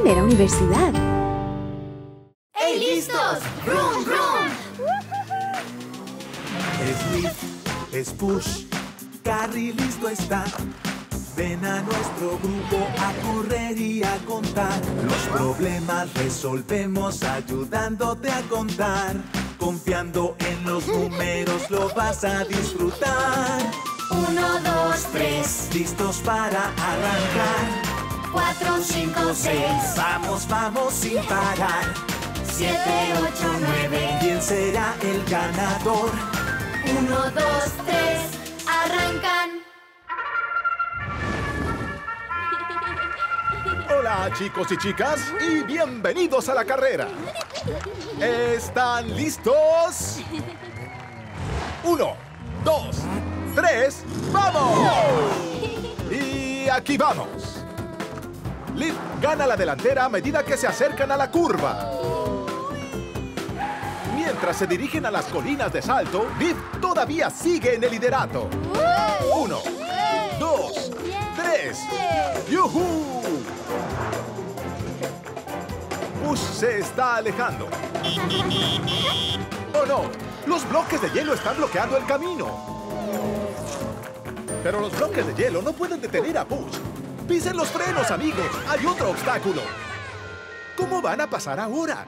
primera universidad. ¡Hey, listos! ¡Rum, rum! Es Liv, es Push, Carrie listo está. Ven a nuestro grupo a correr y a contar. Los problemas resolvemos ayudándote a contar. Confiando en los números lo vas a disfrutar. 1, 2, 3. Listos para arrancar. 4, 5, 6. Vamos, vamos sin parar. 7, 8, 9. ¿Quién será el ganador? 1, 2, 3. ¡Arrancan! Hola chicos y chicas y bienvenidos a la carrera. ¿Están listos? 1, 2, 3, ¡vamos! Y aquí vamos. Liv gana la delantera a medida que se acercan a la curva. Mientras se dirigen a las colinas de salto, Liv todavía sigue en el liderato. 1, 2, 3. ¡Yujú! Push se está alejando. ¡Oh, no! Los bloques de hielo están bloqueando el camino. Pero los bloques de hielo no pueden detener a Push. ¡Pisen los frenos, amigos! ¡Hay otro obstáculo! ¿Cómo van a pasar ahora?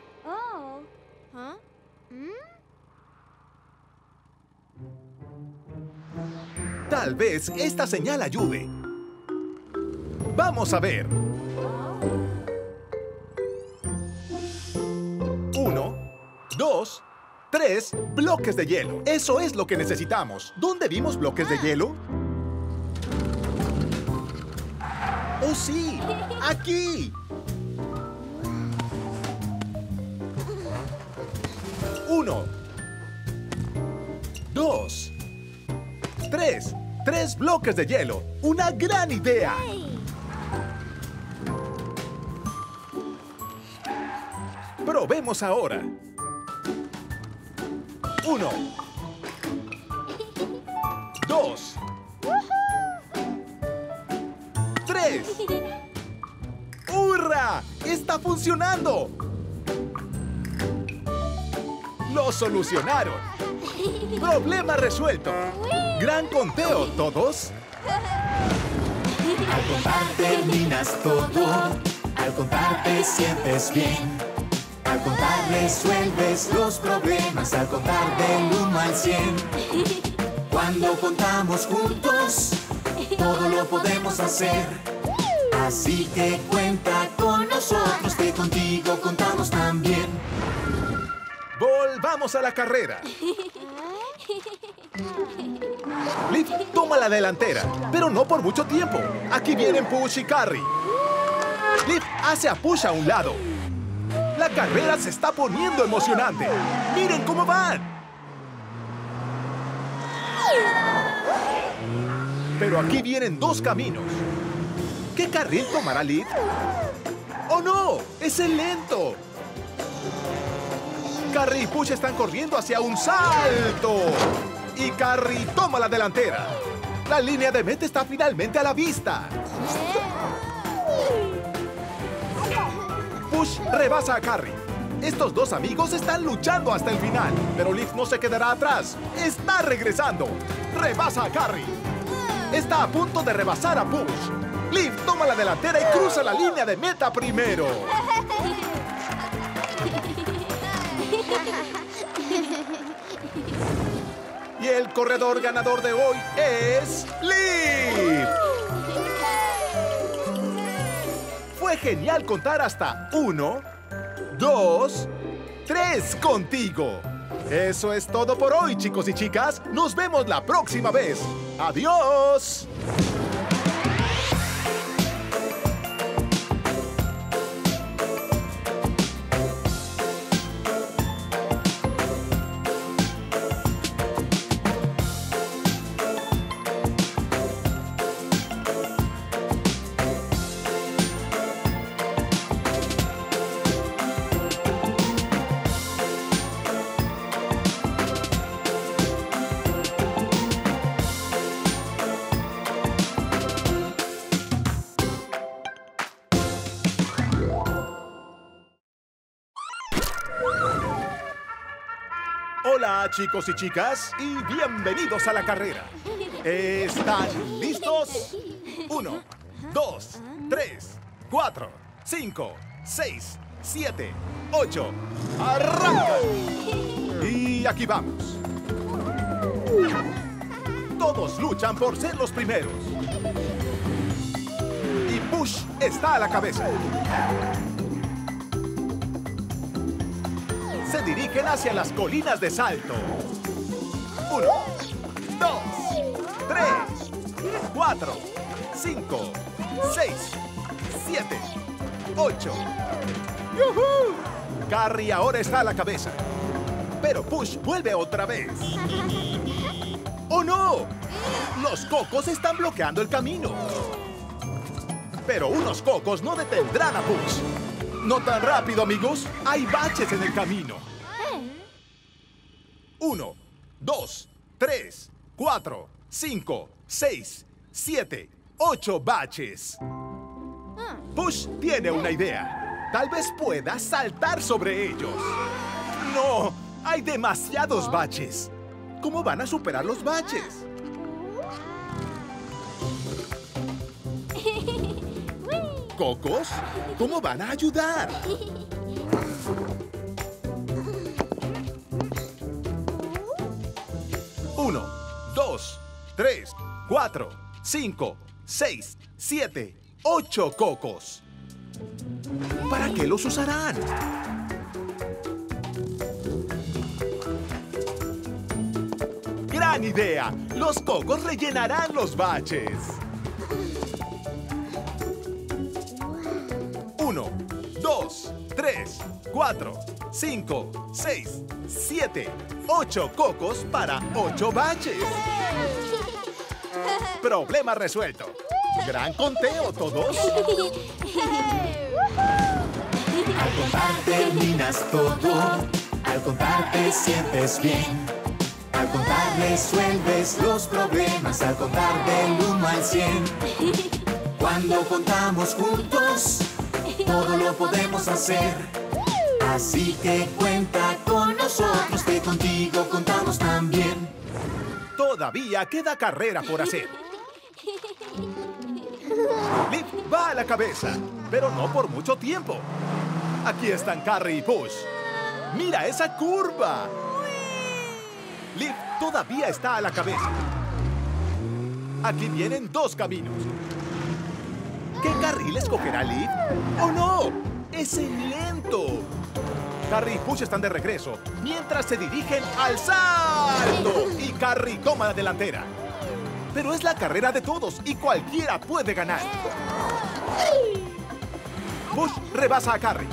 Tal vez esta señal ayude. Vamos a ver. 1, 2, 3 bloques de hielo. Eso es lo que necesitamos. ¿Dónde vimos bloques de hielo? ¡Oh, sí! ¡Aquí! 1, 2, 3. 3 bloques de hielo. ¡Una gran idea! Probemos ahora. 1, 2, 3. ¡Hurra! ¡Está funcionando! ¡Lo solucionaron! ¡Problema resuelto! ¡Gran conteo, todos! Al contar terminas todo. Al contar te sientes bien. Al contar resuelves los problemas. Al contar del 1 al 100. Cuando contamos juntos, todo lo podemos hacer. Así que cuenta con nosotros, que contigo contamos también. ¡Volvamos a la carrera! Liv toma la delantera, pero no por mucho tiempo. Aquí vienen Push y Carrie. Liv hace a Push a un lado. La carrera se está poniendo emocionante. ¡Miren cómo van! Pero aquí vienen dos caminos. ¿Qué carril tomará Liv? ¡Oh, no! ¡Es el lento! Carrie y Push están corriendo hacia un salto. Y Carrie toma la delantera. La línea de meta está finalmente a la vista. Push rebasa a Carrie. Estos dos amigos están luchando hasta el final. Pero Liv no se quedará atrás. ¡Está regresando! ¡Rebasa a Carrie! Está a punto de rebasar a Push. Liv toma la delantera y cruza la línea de meta primero. Y el corredor ganador de hoy es Liv. Fue genial contar hasta 1, 2, 3 contigo. Eso es todo por hoy, chicos y chicas. Nos vemos la próxima vez. ¡Adiós! Hola, chicos y chicas, y bienvenidos a la carrera. ¿Están listos? 1, 2, 3, 4, 5, 6, 7, 8. ¡Arrancan! Y aquí vamos. Todos luchan por ser los primeros. Y Push está a la cabeza. Se dirigen hacia las colinas de salto. 1, 2, 3, 4, 5, 6, 7, 8. ¡Yujú! Carrie ahora está a la cabeza. Pero Push vuelve otra vez. ¡Oh, no! Los cocos están bloqueando el camino. Pero unos cocos no detendrán a Push. No tan rápido, amigos. Hay baches en el camino. 1, 2, 3, 4, 5, 6, 7, 8 baches. Push tiene una idea. Tal vez pueda saltar sobre ellos. ¡No! Hay demasiados baches. ¿Cómo van a superar los baches? ¿Cocos? ¿Cómo van a ayudar? Uno, 2, 3, 4, 5, 6, 7, 8 cocos. ¿Para qué los usarán? ¡Gran idea! Los cocos rellenarán los baches. 1, 2, 3, 4, 5, 6, 7, 8 cocos para 8 baches. Problema resuelto. Gran conteo, todos. Al contar terminas todo. Al contar te sientes bien. Al contar resuelves los problemas. Al contar del 1 al 100. Cuando contamos juntos, todo lo podemos hacer. Así que cuenta con nosotros, que contigo contamos también. Todavía queda carrera por hacer. Liv va a la cabeza, pero no por mucho tiempo. Aquí están Carrie y Push. ¡Mira esa curva! Liv todavía está a la cabeza. Aquí vienen 2 caminos. ¿Qué carril escogerá Liv? ¡Oh, no! ¡Es el lento! Carrie y Push están de regreso, mientras se dirigen al salto. Y Carrie toma la delantera. Pero es la carrera de todos y cualquiera puede ganar. Push rebasa a Carrie.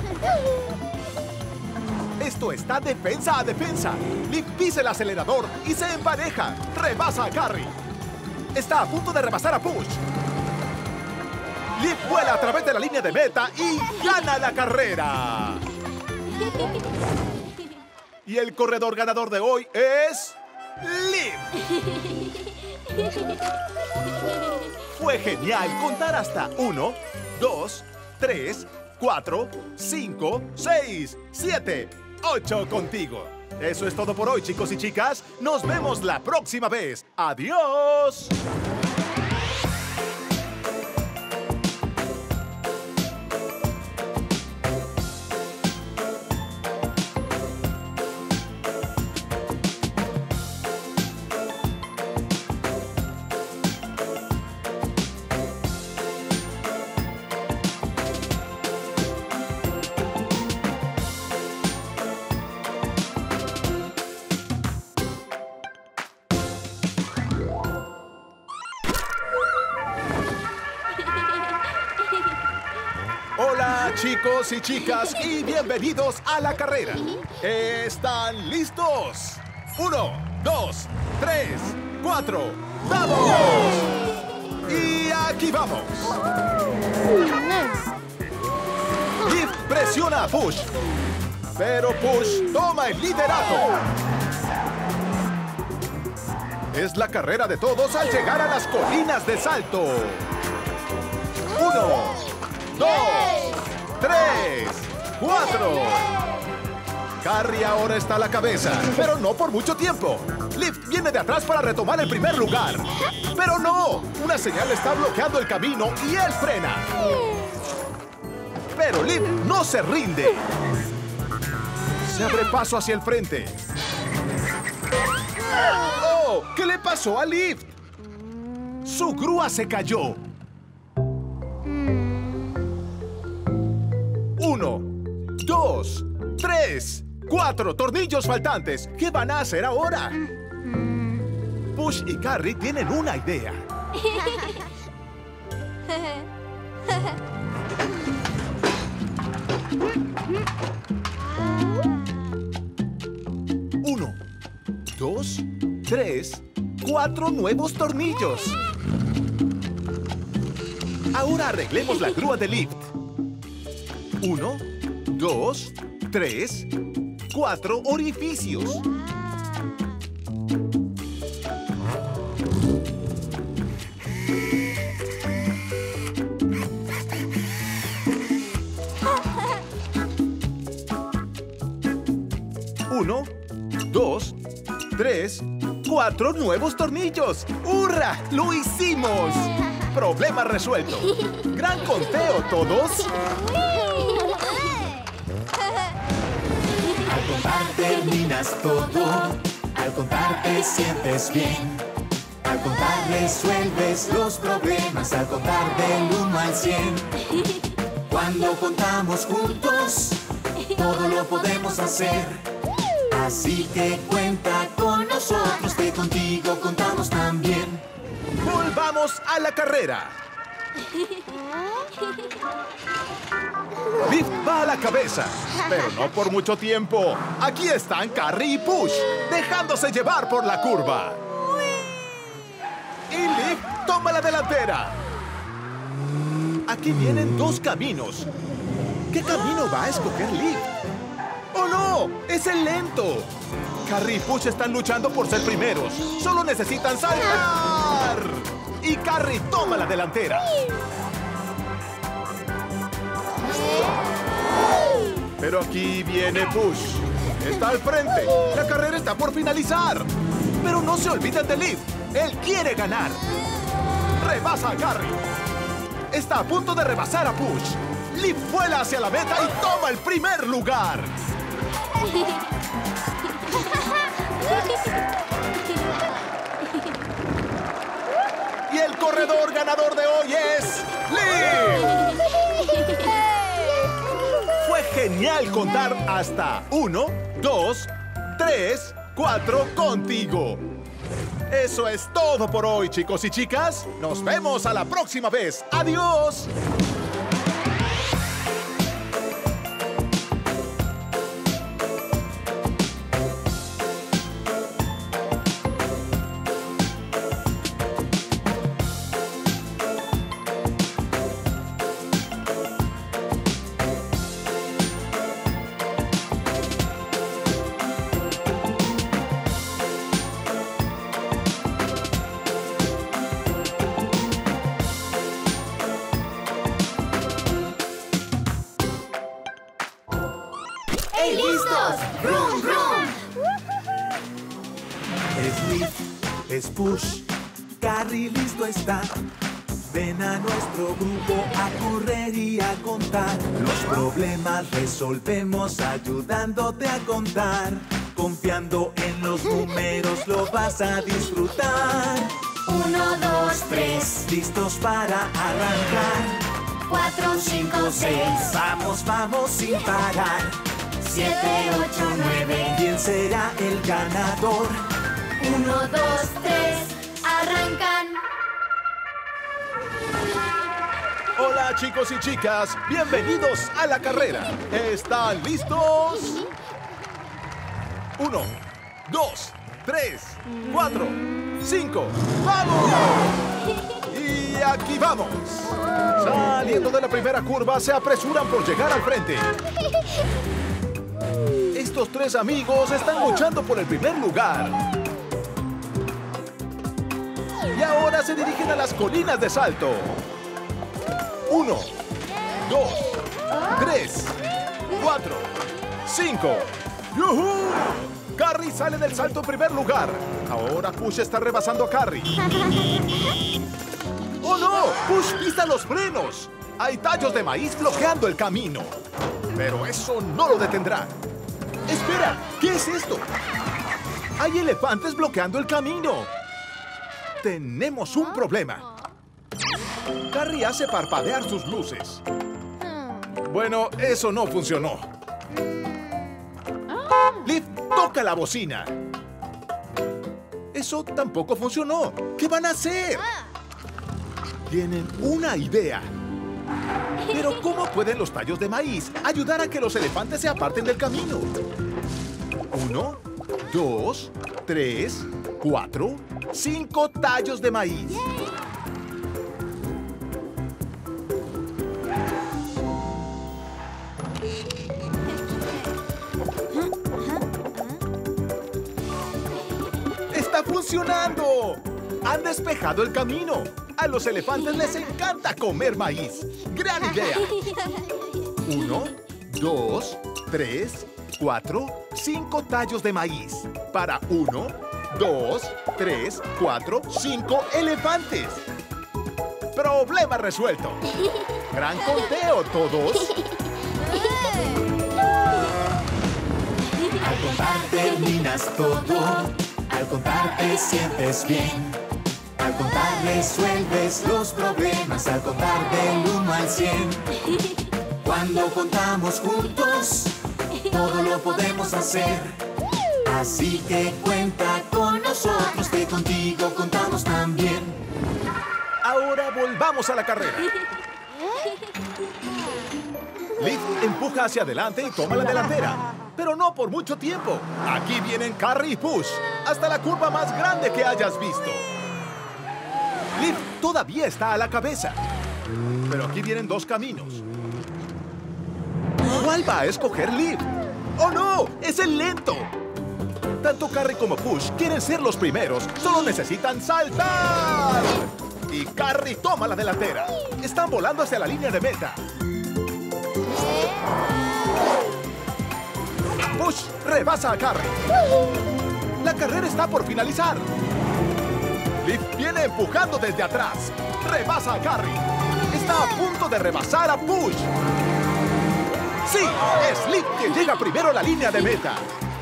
Esto está defensa a defensa. Liv pisa el acelerador y se empareja. Rebasa a Carrie. Está a punto de rebasar a Push. Liv vuela a través de la línea de meta y gana la carrera. Y el corredor ganador de hoy es Liv. Fue genial contar hasta 1, 2, 3, 4, 5, 6, 7, 8 contigo. Eso es todo por hoy, chicos y chicas. Nos vemos la próxima vez. ¡Adiós! Hola, chicos y chicas, y bienvenidos a la carrera. ¿Están listos? 1, 2, 3, 4, ¡vamos! Y aquí vamos. Liv presiona a Push, pero Push toma el liderato. Es la carrera de todos al llegar a las colinas de salto. 1, 2, 3, 4. Carrie ahora está a la cabeza, pero no por mucho tiempo. Lift viene de atrás para retomar el primer lugar. ¡Pero no! Una señal está bloqueando el camino y él frena. Pero Lift no se rinde. Se abre paso hacia el frente. ¡Oh! ¿Qué le pasó a Lift? Su grúa se cayó. 1, 2, 3, 4 tornillos faltantes. ¿Qué van a hacer ahora? Push y Carrie tienen una idea. Uno, 2, 3, 4 nuevos tornillos. Ahora arreglemos la grúa de Lift. 1, 2, 3, 4 orificios. Uno, 2, 3, 4 nuevos tornillos. ¡Hurra! ¡Lo hicimos! Problema resuelto. ¡Gran conteo, todos! Al contar terminas todo. Al contar te sientes bien. Al contar resuelves los problemas. Al contar del 1 al 100. Cuando contamos juntos, todo lo podemos hacer. Así que cuenta con nosotros, que contigo contamos también. ¡Volvamos a la carrera! Lift va a la cabeza, pero no por mucho tiempo. Aquí están Carrie y Push, dejándose llevar por la curva. Y Lift toma la delantera. Aquí vienen 2 caminos. ¿Qué camino va a escoger Lift? ¡Oh, no! ¡Es el lento! Carrie y Push están luchando por ser primeros. ¡Solo necesitan saltar! Y Carrie toma la delantera. Pero aquí viene Push. Está al frente. La carrera está por finalizar. Pero no se olviden de Lift. Él quiere ganar. Rebasa a Carrie. Está a punto de rebasar a Push. Lift vuela hacia la meta y toma el primer lugar. Y el corredor ganador de hoy es Lift. Fue genial contar hasta 1, 2, 3, 4 contigo. Eso es todo por hoy, chicos y chicas. Nos vemos a la próxima vez. ¡Adiós! ¡Ey, listos! ¡Rum, rum! Es Lift, es Push, Carrie listo está. Ven a nuestro grupo a correr y a contar. Los problemas resolvemos ayudándote a contar. Confiando en los números lo vas a disfrutar. 1, 2, 3, Listos para arrancar. 4, 5, 6, Vamos, vamos sin parar. 7, 8, 9. ¿Quién será el ganador? 1, 2, 3, arrancan. Hola, chicos y chicas. Bienvenidos a la carrera. ¿Están listos? 1, 2, 3, 4, 5. ¡Vamos! Y aquí vamos. Saliendo de la primera curva, se apresuran por llegar al frente. Estos 3 amigos están luchando por el primer lugar. Y ahora se dirigen a las colinas de salto. 1, 2, 3, 4, 5. ¡Yujú! Carrie sale del salto en primer lugar. Ahora Push está rebasando a Carrie. ¡Oh, no! ¡Push pisa los frenos! Hay tallos de maíz bloqueando el camino. Pero eso no lo detendrá. ¡Espera! ¿Qué es esto? Hay elefantes bloqueando el camino. Tenemos un problema. Carrie hace parpadear sus luces. Bueno, eso no funcionó. Liv toca la bocina. Eso tampoco funcionó. ¿Qué van a hacer? Tienen una idea. Pero ¿cómo pueden los tallos de maíz ayudar a que los elefantes se aparten del camino? 1, 2, 3, 4, 5 tallos de maíz. ¡Está funcionando! ¡Han despejado el camino! A los elefantes les encanta comer maíz. ¡Gran idea! 1, 2, 3, 4, 5 tallos de maíz. Para 1, 2, 3, 4, 5 elefantes. ¡Problema resuelto! ¡Gran conteo, todos! Al contar terminas todo. Al contar te sientes bien. Al contar resuelves los problemas. Al contar del 1 al 100. Cuando contamos juntos, todo lo podemos hacer. Así que cuenta con nosotros, que contigo contamos también. Ahora volvamos a la carrera. Liv empuja hacia adelante y toma la delantera. Pero no por mucho tiempo. Aquí vienen Carrie y Push. Hasta la curva más grande que hayas visto. Liv todavía está a la cabeza. Pero aquí vienen dos caminos. ¿Cuál va a escoger Liv? ¡Oh, no! ¡Es el lento! Tanto Carrie como Push quieren ser los primeros. Solo necesitan saltar. Y Carrie toma la delantera. Están volando hacia la línea de meta. Push rebasa a Carrie. La carrera está por finalizar. Liv viene empujando desde atrás. Rebasa a Carrie. Está a punto de rebasar a Push. ¡Sí! Es Liv quien llega primero a la línea de meta.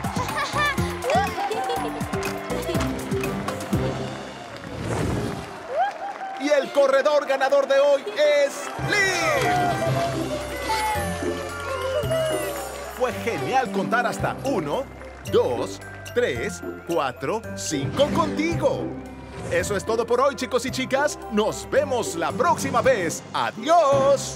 Y el corredor ganador de hoy es Liv. Fue genial contar hasta 1, 2, 3, 4, 5 contigo. Eso es todo por hoy, chicos y chicas. Nos vemos la próxima vez. ¡Adiós!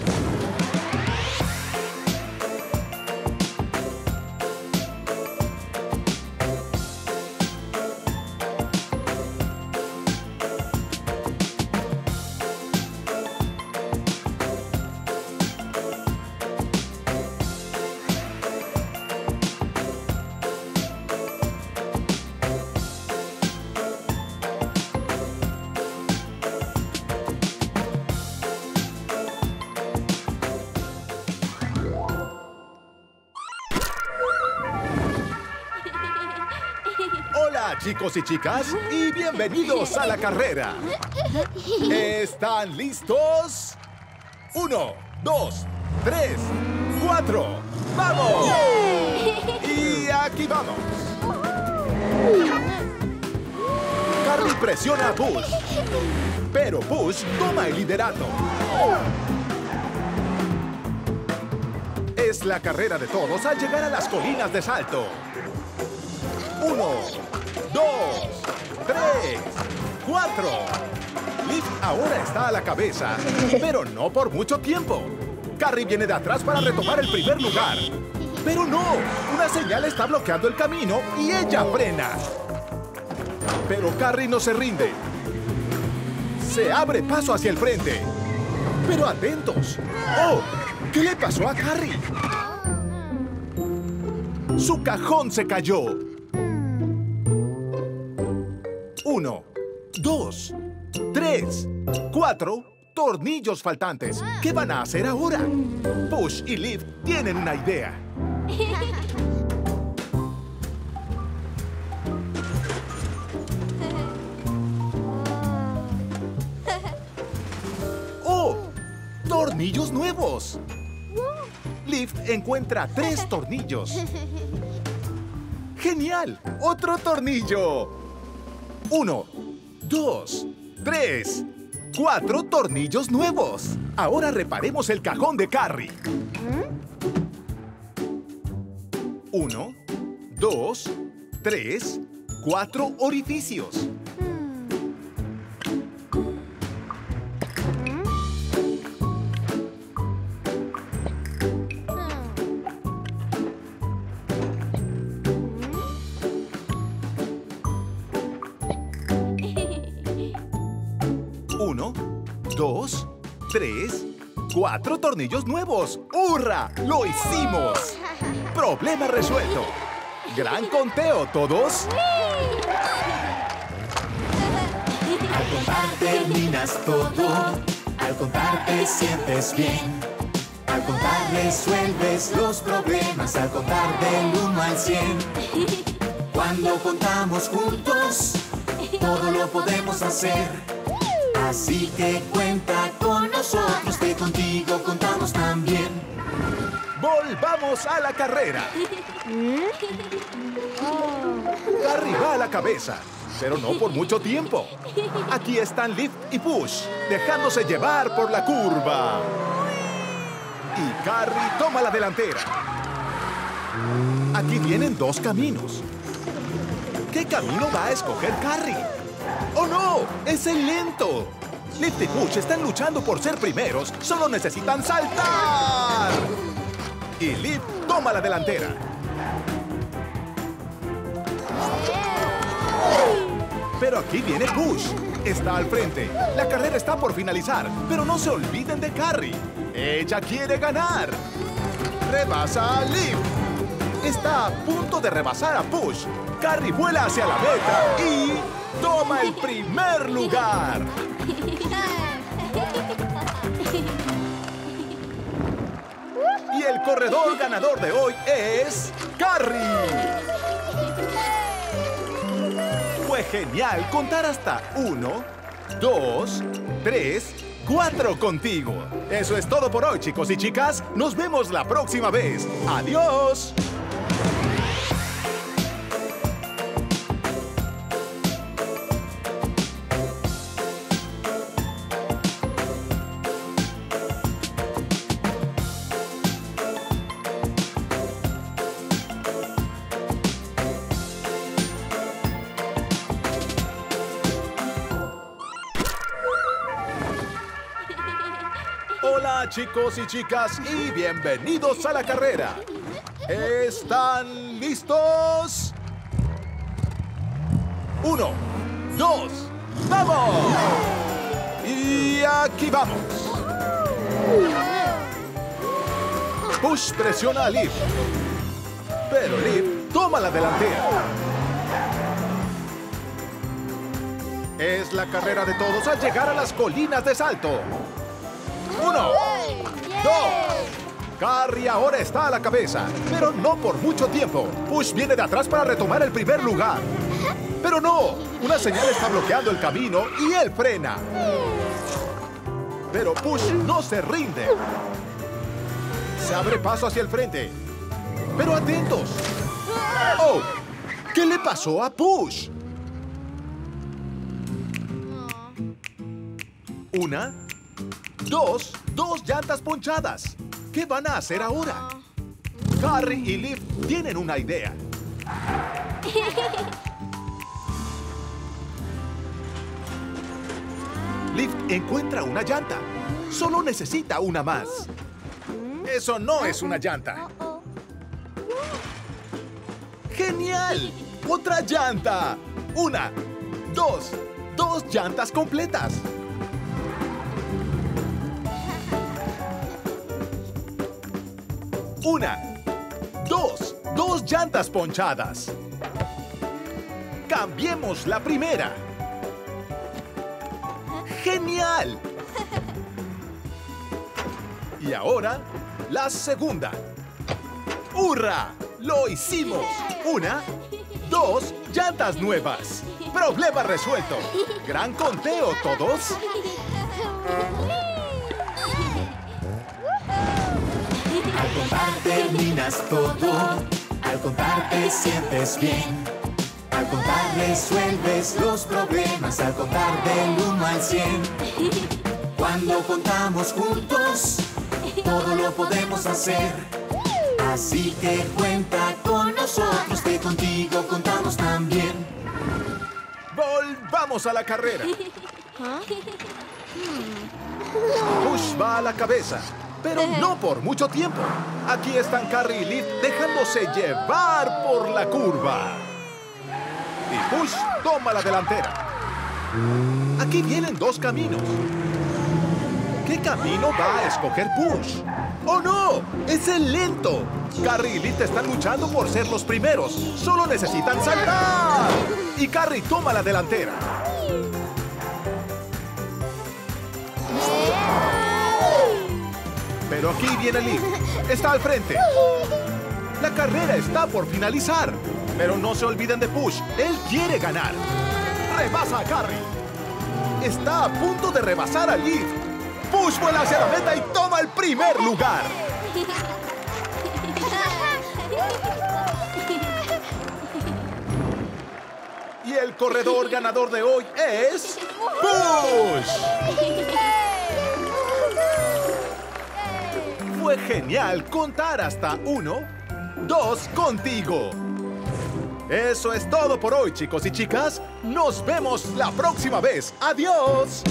Hola, chicos y chicas, y bienvenidos a la carrera. ¿Están listos? 1, 2, 3, 4. ¡Vamos! Y aquí vamos. Carrie presiona a Push, pero Push toma el liderato. Es la carrera de todos al llegar a las colinas de salto. 1, 2, 3, 4. Liv ahora está a la cabeza, pero no por mucho tiempo. Carrie viene de atrás para retomar el primer lugar. Pero no, una señal está bloqueando el camino y ella frena. Pero Carrie no se rinde. Se abre paso hacia el frente. Pero atentos. ¡Oh! ¿Qué le pasó a Carrie? Su cajón se cayó. 1, 2, 3, 4 tornillos faltantes. ¿Qué van a hacer ahora? Push y Liv tienen una idea. tornillos nuevos. Lift encuentra 3 tornillos. ¡Genial! ¡Otro tornillo! 1, 2, 3, 4 tornillos nuevos. Ahora reparemos el cajón de Carrie. 1, 2, 3, 4 orificios. Uno, 2, 3, 4 tornillos nuevos. ¡Hurra! ¡Lo hicimos! ¡Problema resuelto! ¡Gran conteo, todos! Al contar terminas todo. Al contar te sientes bien. Al contar resuelves los problemas. Al contar del 1 al 100. Cuando contamos juntos, todo lo podemos hacer. Así que cuenta con nosotros, que contigo contamos también. ¡Volvamos a la carrera! Carrie va a la cabeza, pero no por mucho tiempo. Aquí están Lift y Push, dejándose llevar por la curva. Y Carrie toma la delantera. Aquí vienen 2 caminos. ¿Qué camino va a escoger Carrie? ¡Oh, no! ¡Es el lento! Lift y Push están luchando por ser primeros. ¡Solo necesitan saltar! Y Lift toma la delantera. Pero aquí viene Push. Está al frente. La carrera está por finalizar. Pero no se olviden de Carrie. Ella quiere ganar. Rebasa a Lift. Está a punto de rebasar a Push. Carrie vuela hacia la meta y toma el primer lugar. Y el corredor ganador de hoy es Carrie. Fue genial contar hasta 1, 2, 3, 4 contigo. Eso es todo por hoy, chicos y chicas. Nos vemos la próxima vez. ¡Adiós! Hola chicos y chicas y bienvenidos a la carrera. ¿Están listos? 1, 2, ¡vamos! Y aquí vamos. Push presiona a Liv, pero Liv toma la delantera. Es la carrera de todos al llegar a las colinas de salto. 1, 2. Carrie ahora está a la cabeza, pero no por mucho tiempo. Push viene de atrás para retomar el primer lugar. Pero no, una señal está bloqueando el camino y él frena. Pero Push no se rinde. Se abre paso hacia el frente. Pero atentos. ¡Oh! ¿Qué le pasó a Push? 1, 2 llantas ponchadas. ¿Qué van a hacer ahora? Carrie y Liv tienen una idea. Liv encuentra una llanta. Solo necesita una más. Eso no es una llanta. ¡Genial! ¡Otra llanta! 1, 2 llantas completas. 1, 2 llantas ponchadas. Cambiemos la primera. ¡Genial! Y ahora, la segunda. ¡Hurra! ¡Lo hicimos! 1, 2 llantas nuevas. Problema resuelto. Gran conteo, todos. contar terminas todo. Al contar te sientes bien. Al contar resuelves los problemas. Al contar del 1 al 100. Cuando contamos juntos, todo lo podemos hacer. Así que cuenta con nosotros, que contigo contamos también. ¡Volvamos a la carrera! Push va a la cabeza, pero no por mucho tiempo. Aquí están Carrie y Liv dejándose llevar por la curva. Y Push toma la delantera. Aquí vienen dos caminos. ¿Qué camino va a escoger Push? ¡Oh, no! ¡Es el lento! Carrie y Liv están luchando por ser los primeros. ¡Solo necesitan saltar! Y Carrie toma la delantera. Pero aquí viene Liv. Está al frente. La carrera está por finalizar. Pero no se olviden de Push. Él quiere ganar. Rebasa a Carrie. Está a punto de rebasar a Liv. Push vuela hacia la meta y toma el primer lugar. Y el corredor ganador de hoy es... ¡Push! Fue genial contar hasta 1, 2 contigo. Eso es todo por hoy, chicos y chicas. Nos vemos la próxima vez. ¡Adiós!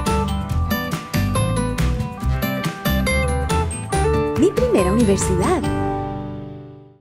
Mi primera universidad.